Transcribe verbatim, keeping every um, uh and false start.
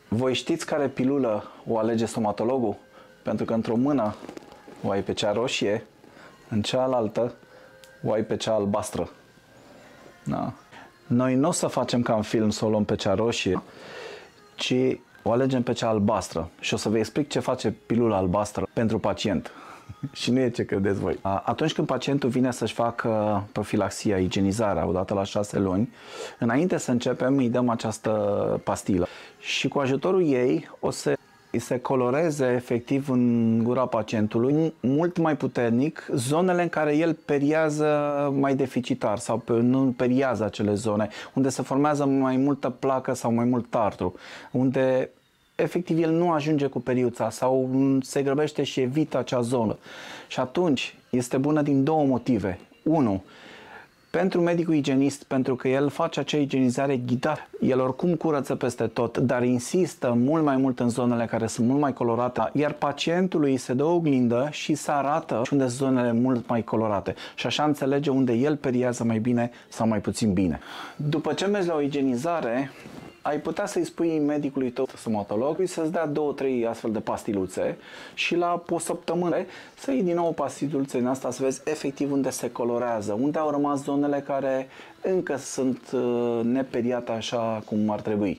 Voi știți care pilulă o alege stomatologul? Pentru că într-o mână o ai pe cea roșie, în cealaltă o ai pe cea albastră. Da. Noi nu o să facem ca în film să o luăm pe cea roșie, ci o alegem pe cea albastră. Și o să vă explic ce face pilula albastră pentru pacient. Și nu e ce credeți voi. Atunci când pacientul vine să-și facă profilaxia, igienizarea, odată la șase luni, înainte să începem, îi dăm această pastilă. Și cu ajutorul ei o să îi se coloreze efectiv în gura pacientului mult mai puternic zonele în care el periază mai deficitar sau nu periază acele zone, unde se formează mai multă placă sau mai mult tartru, unde efectiv el nu ajunge cu periuța sau se grăbește și evită acea zonă. Și atunci este bună din două motive. Unu, pentru medicul igienist, pentru că el face acea igienizare ghidată. El oricum curăță peste tot, dar insistă mult mai mult în zonele care sunt mult mai colorate, iar pacientului se dă o oglindă și se arată unde sunt zonele mult mai colorate. Și așa înțelege unde el periază mai bine sau mai puțin bine. După ce mergi la o igienizare, ai putea să-i spui medicului tău stomatolog să-ți dea două, trei astfel de pastiluțe și la o săptămână să iei din nou pastiluțe în asta să vezi efectiv unde se colorează, unde au rămas zonele care încă sunt neperiate așa cum ar trebui.